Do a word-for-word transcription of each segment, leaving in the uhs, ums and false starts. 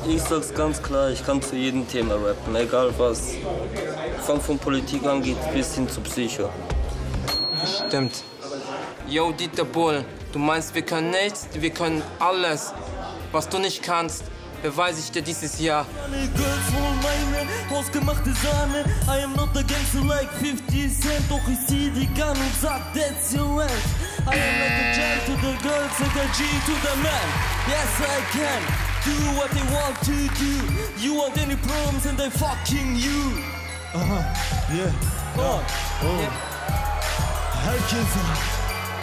Ich sag's ganz klar, ich kann zu jedem Thema rappen, egal was. Fang von Politik angeht bis hin zu Psycho. Stimmt. Yo, Dieter Bohlen, du meinst, wir können nichts, wir können alles. Was du nicht kannst, beweise ich dir dieses Jahr. Hausgemachte Sahne, I am not a gangster like fifty Cent. Doch ich zieh die Gun und sag, that's your rent. I am like a giant to the girls, like a G to the man. Yes, I can do what they want to do. You want any problems and they fucking you. Aha, yeah. Oh, oh. Yeah. Herkese.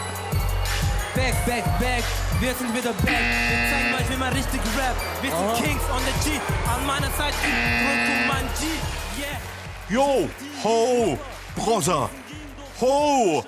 Back, back, back, wir sind wieder back. Wir zeigen euch, wie man richtig rappt. Wir sind oh. Kings on the G. An meiner Seite ist mein G. Yeah. Yo, ho, Brother, ho.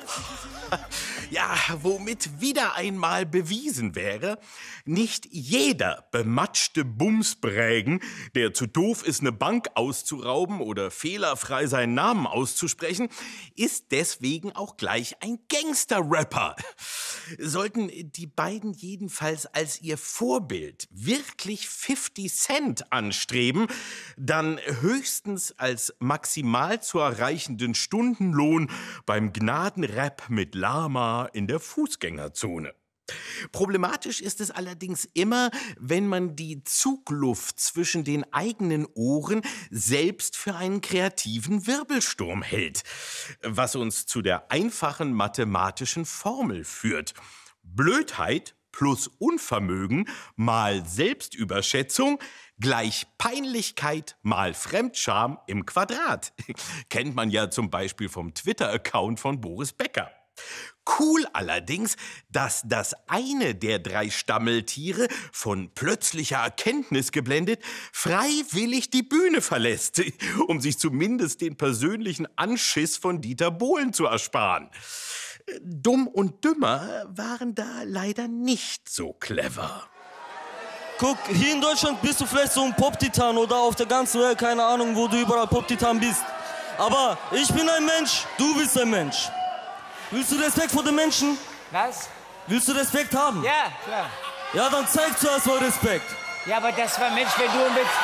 Ja, womit wieder einmal bewiesen wäre, nicht jeder bematschte Bumsprägen, der zu doof ist, eine Bank auszurauben oder fehlerfrei seinen Namen auszusprechen, ist deswegen auch gleich ein Gangster-Rapper. Sollten die beiden jedenfalls als ihr Vorbild wirklich fifty Cent anstreben, dann höchstens als maximal zu erreichenden Stundenlohn beim Gnadenrap mit Lama in der Fußgängerzone. Problematisch ist es allerdings immer, wenn man die Zugluft zwischen den eigenen Ohren selbst für einen kreativen Wirbelsturm hält, was uns zu der einfachen mathematischen Formel führt. Blödheit plus Unvermögen mal Selbstüberschätzung gleich Peinlichkeit mal Fremdscham im Quadrat. Kennt man ja zum Beispiel vom Twitter-Account von Boris Becker. Cool allerdings, dass das eine der drei Stammeltiere, von plötzlicher Erkenntnis geblendet, freiwillig die Bühne verlässt, um sich zumindest den persönlichen Anschiss von Dieter Bohlen zu ersparen. Dumm und Dümmer waren da leider nicht so clever. Guck, hier in Deutschland bist du vielleicht so ein Pop-Titan oder auf der ganzen Welt, keine Ahnung, wo du überall Pop-Titan bist. Aber ich bin ein Mensch, du bist ein Mensch. Willst du Respekt vor den Menschen? Was? Willst du Respekt haben? Ja, klar. Ja, dann zeig zuerst mal Respekt. Ja, aber das war Mensch, wenn du mit...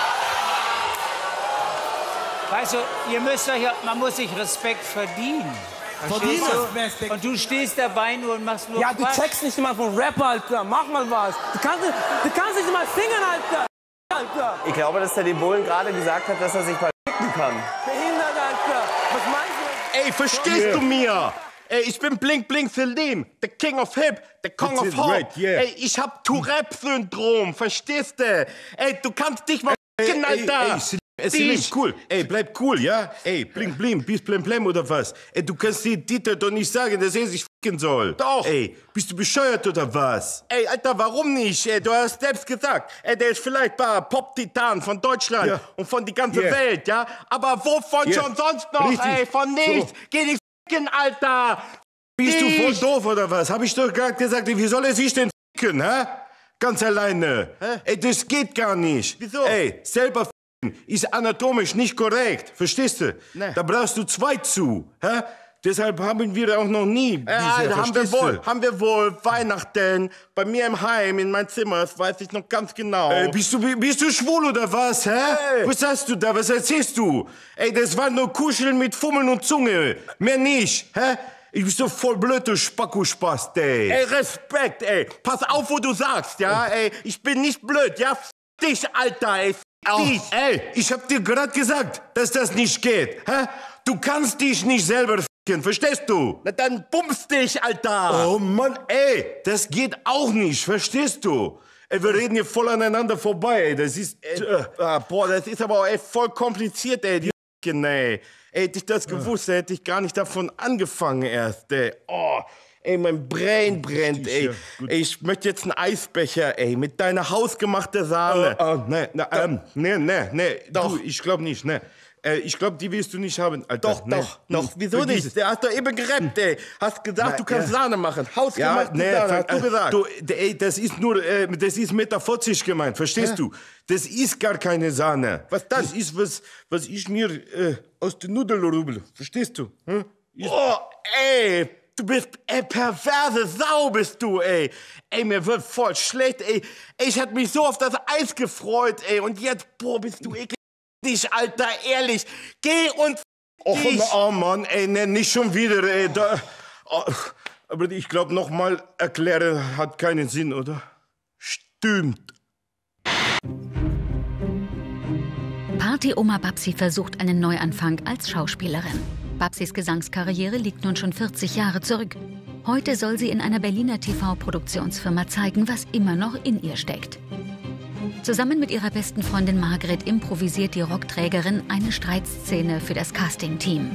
Weißt du, ihr müsst euch, man muss sich Respekt verdienen. Verdienen? Du? Und du stehst dabei nur und machst nur Ja, du Quatsch. checkst nicht immer von Rapper, Alter. Mach mal was. Du kannst, du kannst nicht mal singen, Alter. Alter. Ich glaube, dass der Bohlen gerade gesagt hat, dass er sich mal ficken kann. Behindert, Alter. Was meinst du? Ey, verstehst yeah. du mir? Ey, ich bin Blink Blink Selim, the King of Hip, the Kong of Hop. Right, yeah. Ey, ich hab Tourette-Syndrom, verstehst du? Ey, du kannst dich mal ficken, Alter. Ey, ey, Selim, cool. Ey, bleib cool, ja? Ey, Blink Blink, bist Blem Blem oder was? Ey, du kannst dir Dieter doch nicht sagen, dass er sich ficken soll. Doch. Ey, bist du bescheuert oder was? Ey, Alter, warum nicht? Ey, du hast selbst gesagt, ey, der ist vielleicht ein Pop-Titan von Deutschland ja. und von die ganze yeah. Welt, ja? Aber wovon yeah. schon sonst noch? Richtig. Ey, von nichts. So. Geh dich ficken, Alter! Bist du voll doof oder was? Hab ich doch gerade gesagt, wie soll er sich denn ficken, hä? Ganz alleine. Hä? Ey, das geht gar nicht. Wieso? Ey, selber ficken ist anatomisch nicht korrekt, verstehst du? Nee. Da brauchst du zwei zu, hä? Deshalb haben wir auch noch nie diese, äh, haben wir wohl, du? haben wir wohl Weihnachten bei mir im Heim, in mein Zimmer, das weiß ich noch ganz genau. Ey, bist du, bist du schwul oder was, hä? Ey. Was hast du da, was erzählst du? Ey, das war nur Kuscheln mit Fummeln und Zunge, mehr nicht, hä? Ich bin so voll blöd, du Spacko-Spast, ey. Ey, Respekt, ey. Pass auf, wo du sagst, ja, ey. Ich bin nicht blöd, ja? F dich, Alter, ey. F dich. Ey, ich hab dir gerade gesagt, dass das nicht geht, hä? Du kannst dich nicht selber f***en, verstehst du? Na dann bummst dich, Alter. Oh Mann, ey, das geht auch nicht, verstehst du? Ey, wir reden hier voll aneinander vorbei, ey. Das ist, äh, äh, boah, das ist aber auch ey, voll kompliziert, ey. Die f***en, ey. Ey, hätte ich das gewusst, ja. hätte ich gar nicht davon angefangen erst, ey. Oh, ey, mein Brain brennt, ey. ey. Ich möchte jetzt einen Eisbecher, ey, mit deiner hausgemachten Sahne. Oh, oh nee, nee, ähm, nee, nee, nee. Doch. Du, ich glaub nicht, ne. Äh, ich glaube, die willst du nicht haben, Alter. Doch, nee. doch, doch. Wieso Vergiss nicht? Es. Der hast doch eben gerappt, ey. Hast gesagt, Na, du kannst ja. Sahne machen. Hausgemachte ja, nee, Sahne, hast du gesagt. Du, ey, das ist nur, äh, das ist metaphorisch gemeint, verstehst ja? du? Das ist gar keine Sahne. Was das? Das ist was, was ich mir äh, aus den Nudeln rübel. Verstehst du? Hm? Oh, ey, du bist, ey, perverse Sau bist du, ey. Ey, mir wird voll schlecht, ey. ey ich hätte mich so auf das Eis gefreut, ey. Und jetzt, boah, bist du eklig, dich, Alter, ehrlich. Geh und f*** dich. Och, oh Mann, ey, ne, nicht schon wieder, ey. Da, oh, aber ich glaube, noch mal erklären hat keinen Sinn, oder? Stimmt. Party-Oma Babsi versucht einen Neuanfang als Schauspielerin. Babsis Gesangskarriere liegt nun schon vierzig Jahre zurück. Heute soll sie in einer Berliner T V-Produktionsfirma zeigen, was immer noch in ihr steckt. Zusammen mit ihrer besten Freundin Margret improvisiert die Rockträgerin eine Streitszene für das Casting-Team.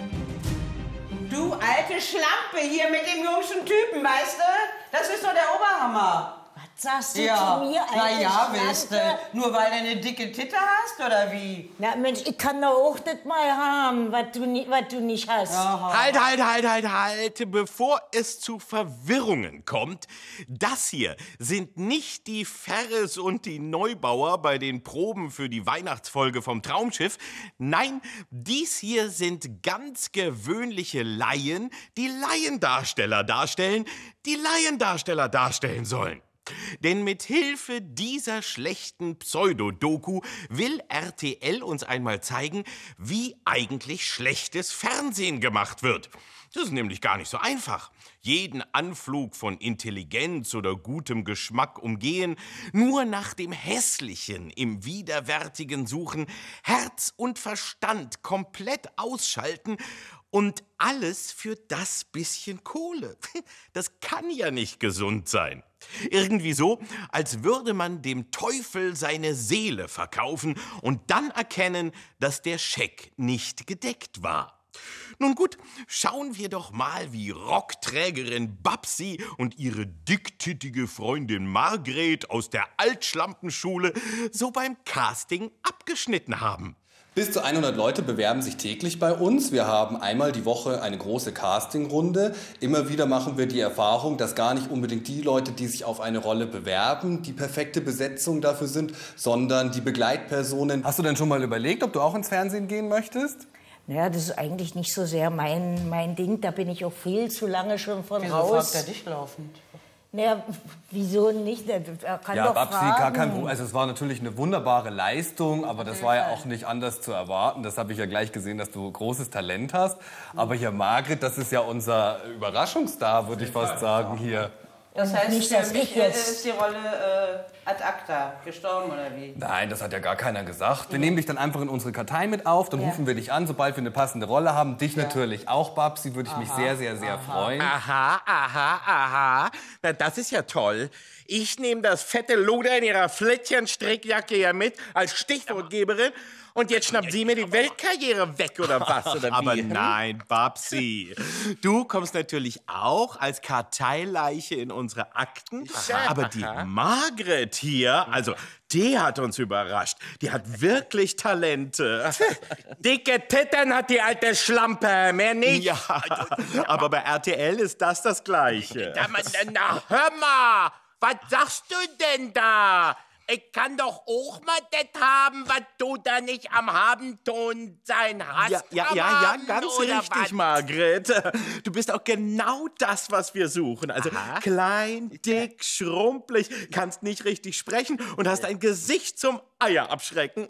Du alte Schlampe hier mit dem jungen Typen, weißt du? Das ist doch der Oberhammer. Was sagst du ja. zu mir, alte Na ja, Schlampe? weißt du, nur weil du eine dicke Titte hast, oder wie? Na Mensch, ich kann doch auch das mal haben, was du, ni was du nicht hast. Aha. Halt, halt, halt, halt, halt. Bevor es zu Verwirrungen kommt, das hier sind nicht die Ferres und die Neubauer bei den Proben für die Weihnachtsfolge vom Traumschiff. Nein, dies hier sind ganz gewöhnliche Laien, die Laiendarsteller darstellen, die Laiendarsteller darstellen sollen. Denn mit Hilfe dieser schlechten Pseudodoku will R T L uns einmal zeigen, wie eigentlich schlechtes Fernsehen gemacht wird. Das ist nämlich gar nicht so einfach. Jeden Anflug von Intelligenz oder gutem Geschmack umgehen, nur nach dem Hässlichen im Widerwärtigen suchen, Herz und Verstand komplett ausschalten und alles für das bisschen Kohle. Das kann ja nicht gesund sein. Irgendwie so, als würde man dem Teufel seine Seele verkaufen und dann erkennen, dass der Scheck nicht gedeckt war. Nun gut, schauen wir doch mal, wie Rockträgerin Babsi und ihre dicktittige Freundin Margret aus der Altschlampenschule so beim Casting abgeschnitten haben. Bis zu hundert Leute bewerben sich täglich bei uns. Wir haben einmal die Woche eine große Castingrunde. Immer wieder machen wir die Erfahrung, dass gar nicht unbedingt die Leute, die sich auf eine Rolle bewerben, die perfekte Besetzung dafür sind, sondern die Begleitpersonen. Hast du denn schon mal überlegt, ob du auch ins Fernsehen gehen möchtest? Naja, das ist eigentlich nicht so sehr mein, mein Ding. Da bin ich auch viel zu lange schon von Wieso raus. fragt er dich laufend? Naja, wieso nicht? Er kann ja, doch Babsi, fragen. gar kein Problem. Also es war natürlich eine wunderbare Leistung, aber das war ja auch nicht anders zu erwarten. Das habe ich ja gleich gesehen, dass du großes Talent hast. Aber hier Margret, das ist ja unser Überraschungsstar, würde ich fast sagen, hier. Das heißt, Nicht, dass für mich ich jetzt- ist die Rolle äh, ad acta gestorben, oder wie? Nein, das hat ja gar keiner gesagt. Wir nehmen dich dann einfach in unsere Kartei mit auf, dann Ja. rufen wir dich an, sobald wir eine passende Rolle haben. Dich natürlich auch, Babsi, würde ich mich sehr, sehr, sehr freuen. Aha, aha, aha. Na, das ist ja toll. Ich nehme das fette Luder in ihrer Flittchen-Strickjacke hier mit als Stichwortgeberin. Und jetzt schnappt sie mir die Weltkarriere weg, oder was? Oder wie? Aber nein, Babsi. Du kommst natürlich auch als Karteileiche in unsere Akten. Aha. Aber die Margret hier, also die hat uns überrascht. Die hat wirklich Talente. Dicke Titten hat die alte Schlampe, mehr nicht. Ja, aber bei R T L ist das das Gleiche. Na, hör mal, was sagst du denn da? Ich kann doch auch mal das haben, was du da nicht am Habenton sein hast. Ja, ja, am ja, ja, Abend, ganz oder richtig, was? Margret. Du bist auch genau das, was wir suchen. Also Aha. klein, dick, schrumpelig, kannst nicht richtig sprechen und hast ein Gesicht zum Eier abschrecken.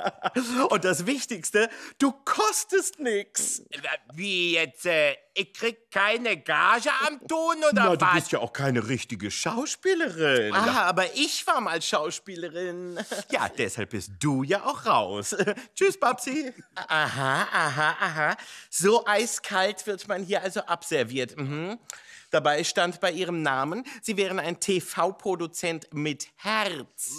Und das Wichtigste, du kostest nix. Wie jetzt, äh, ich krieg keine Gage am Ton, oder Na, was? du bist ja auch keine richtige Schauspielerin. Aha, aber ich war mal Schauspielerin. Ja, deshalb bist du ja auch raus. Tschüss, Babsi. Aha, aha, aha. So eiskalt wird man hier also abserviert. Mhm. Dabei stand bei ihrem Namen, sie wären ein T V-Produzent mit Herz.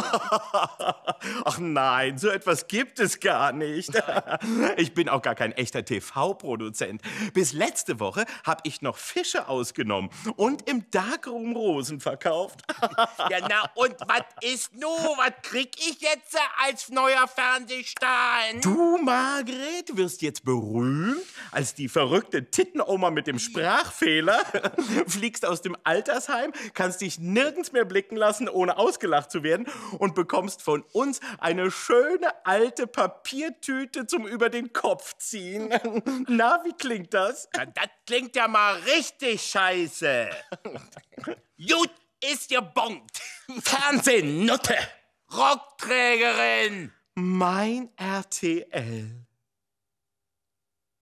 Ach nein, so etwas gibt es gar nicht. Ich bin auch gar kein echter T V-Produzent. Bis letzte Woche habe ich noch Fische ausgenommen und im Darkroom Rosen verkauft. Ja, na, und was ist nu? Was krieg ich jetzt äh, als neuer Fernsehstar? Du, Margret, wirst jetzt berühmt als die verrückte Tittenoma mit dem Sprachfehler. fliegst aus dem Altersheim, kannst dich nirgends mehr blicken lassen, ohne ausgelacht zu werden und bekommst von uns eine schöne alte Papiertüte zum über den Kopf ziehen. Na, wie klingt das? Das klingt ja mal richtig scheiße. Gut ist ihr bonkt. Fernsehnutte. Rockträgerin. Mein R T L.